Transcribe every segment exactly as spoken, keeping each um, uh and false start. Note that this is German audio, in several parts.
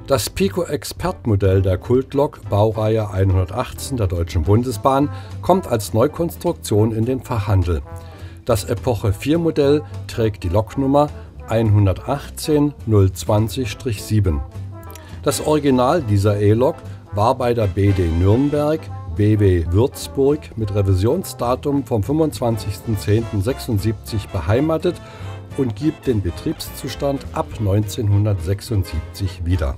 Das Pico-Expert-Modell der Kultlok Baureihe hundertachtzehn der Deutschen Bundesbahn kommt als Neukonstruktion in den Fachhandel. Das Epoche vier Modell trägt die Loknummer hundertachtzehn null zwanzig sieben. Das Original dieser E-Lok war bei der B D Nürnberg, B W Würzburg mit Revisionsdatum vom fünfundzwanzigsten zehnten sechsundsiebzig beheimatet und gibt den Betriebszustand ab neunzehnhundertsechsundsiebzig wieder.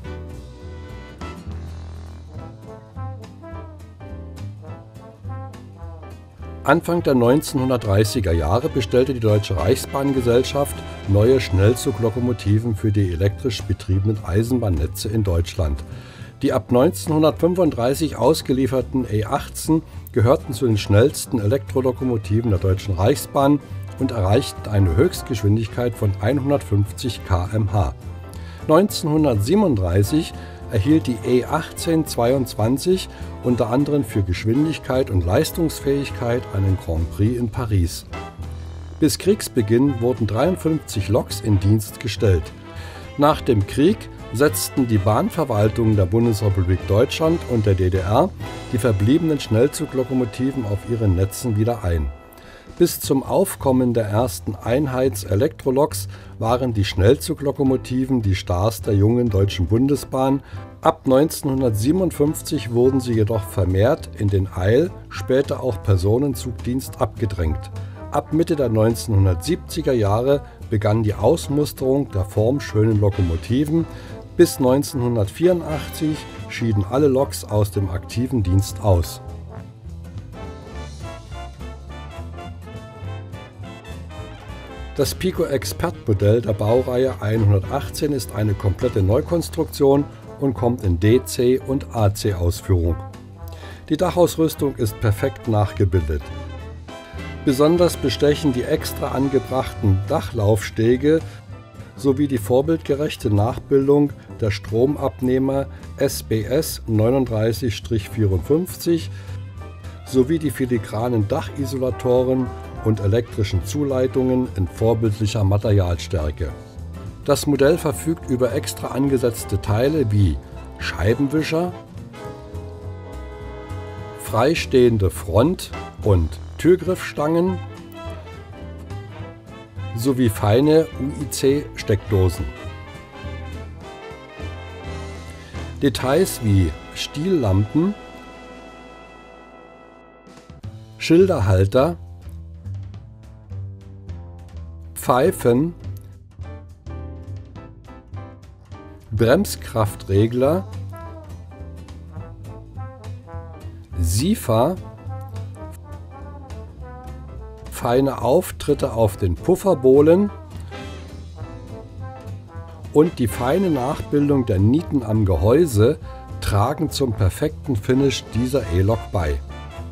Anfang der neunzehnhundertdreißiger Jahre bestellte die Deutsche Reichsbahngesellschaft neue Schnellzuglokomotiven für die elektrisch betriebenen Eisenbahnnetze in Deutschland. Die ab neunzehnhundertfünfunddreißig ausgelieferten E achtzehn gehörten zu den schnellsten Elektrolokomotiven der Deutschen Reichsbahn und erreichten eine Höchstgeschwindigkeit von hundertfünfzig Kilometer pro Stunde. neunzehnhundertsiebenunddreißig erhielt die E achtzehn zweiundzwanzig unter anderem für Geschwindigkeit und Leistungsfähigkeit einen Grand Prix in Paris. Bis Kriegsbeginn wurden dreiundfünfzig Loks in Dienst gestellt. Nach dem Krieg setzten die Bahnverwaltungen der Bundesrepublik Deutschland und der D D R die verbliebenen Schnellzuglokomotiven auf ihren Netzen wieder ein. Bis zum Aufkommen der ersten Einheits-Elektroloks waren die Schnellzuglokomotiven die Stars der jungen Deutschen Bundesbahn. Ab neunzehnhundertsiebenundfünfzig wurden sie jedoch vermehrt in den Eil-, später auch Personenzugdienst abgedrängt. Ab Mitte der neunzehnhundertsiebziger Jahre begann die Ausmusterung der formschönen Lokomotiven. Bis neunzehnhundertvierundachtzig schieden alle Loks aus dem aktiven Dienst aus. Das Pico-Expert-Modell der Baureihe hundertachtzehn ist eine komplette Neukonstruktion und kommt in D C und A C Ausführung. Die Dachausrüstung ist perfekt nachgebildet. Besonders bestechen die extra angebrachten Dachlaufstege sowie die vorbildgerechte Nachbildung der Stromabnehmer S B S neununddreißig vierundfünfzig sowie die filigranen Dachisolatoren und elektrischen Zuleitungen in vorbildlicher Materialstärke. Das Modell verfügt über extra angesetzte Teile wie Scheibenwischer, freistehende Front- und Türgriffstangen sowie feine U I C-Steckdosen. Details wie Stiellampen, Schilderhalter, Pfeifen, Bremskraftregler, Siefer, feine Auftritte auf den Pufferbohlen und die feine Nachbildung der Nieten am Gehäuse tragen zum perfekten Finish dieser E-Lok bei.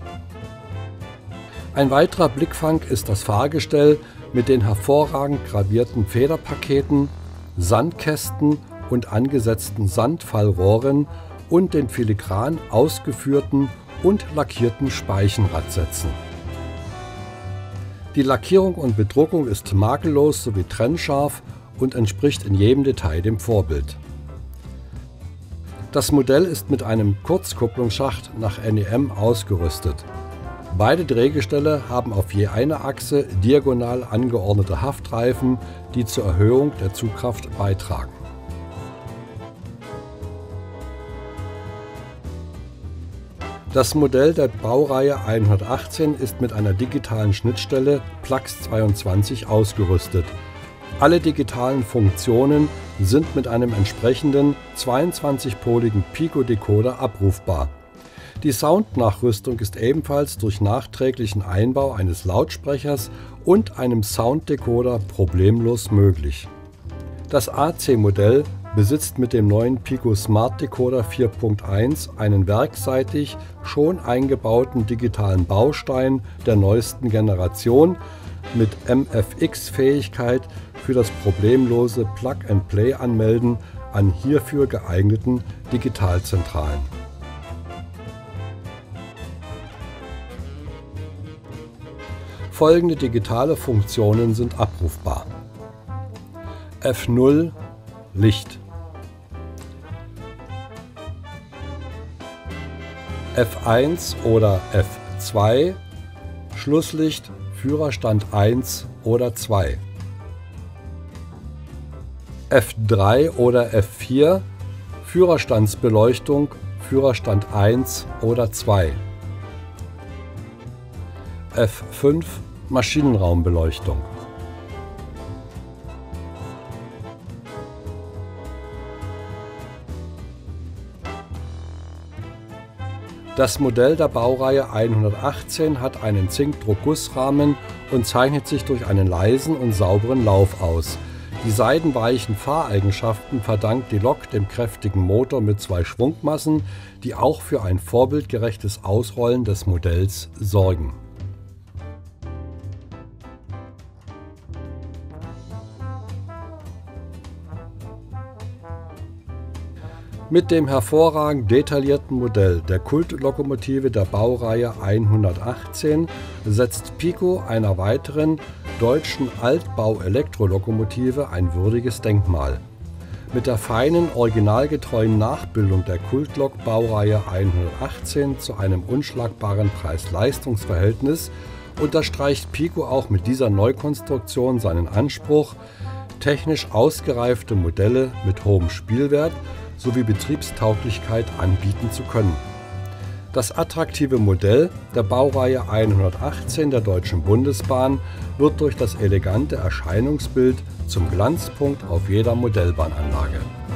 Ein weiterer Blickfang ist das Fahrgestell mit den hervorragend gravierten Federpaketen, Sandkästen und angesetzten Sandfallrohren und den filigran ausgeführten und lackierten Speichenradsätzen. Die Lackierung und Bedruckung ist makellos sowie trennscharf und entspricht in jedem Detail dem Vorbild. Das Modell ist mit einem Kurzkupplungsschacht nach N E M ausgerüstet. Beide Drehgestelle haben auf je einer Achse diagonal angeordnete Haftreifen, die zur Erhöhung der Zugkraft beitragen. Das Modell der Baureihe hundertachtzehn ist mit einer digitalen Schnittstelle Plax zweiundzwanzig ausgerüstet. Alle digitalen Funktionen sind mit einem entsprechenden zweiundzwanzigpoligen Pico-Decoder abrufbar. Die Soundnachrüstung ist ebenfalls durch nachträglichen Einbau eines Lautsprechers und einem Sounddecoder problemlos möglich. Das A C-Modell besitzt mit dem neuen Pico Smart Decoder vier Punkt eins einen werkseitig schon eingebauten digitalen Baustein der neuesten Generation mit M F X-Fähigkeit für das problemlose Plug-and-Play-Anmelden an hierfür geeigneten Digitalzentralen. Folgende digitale Funktionen sind abrufbar: F null Licht, F eins oder F zwei, Schlusslicht, Führerstand eins oder zwei. F drei oder F vier, Führerstandsbeleuchtung, Führerstand eins oder zwei. F fünf, Maschinenraumbeleuchtung. Das Modell der Baureihe hundertachtzehn hat einen Zinkdruckgussrahmen und zeichnet sich durch einen leisen und sauberen Lauf aus. Die seidenweichen Fahreigenschaften verdankt die Lok dem kräftigen Motor mit zwei Schwungmassen, die auch für ein vorbildgerechtes Ausrollen des Modells sorgen. Mit dem hervorragend detaillierten Modell der Kultlokomotive der Baureihe hundertachtzehn setzt Pico einer weiteren deutschen Altbau-Elektrolokomotive ein würdiges Denkmal. Mit der feinen, originalgetreuen Nachbildung der Kultlok Baureihe hundertachtzehn zu einem unschlagbaren Preis-Leistungs-Verhältnis unterstreicht Pico auch mit dieser Neukonstruktion seinen Anspruch, technisch ausgereifte Modelle mit hohem Spielwert sowie Betriebstauglichkeit anbieten zu können. Das attraktive Modell der Baureihe hundertachtzehn der Deutschen Bundesbahn wird durch das elegante Erscheinungsbild zum Glanzpunkt auf jeder Modellbahnanlage.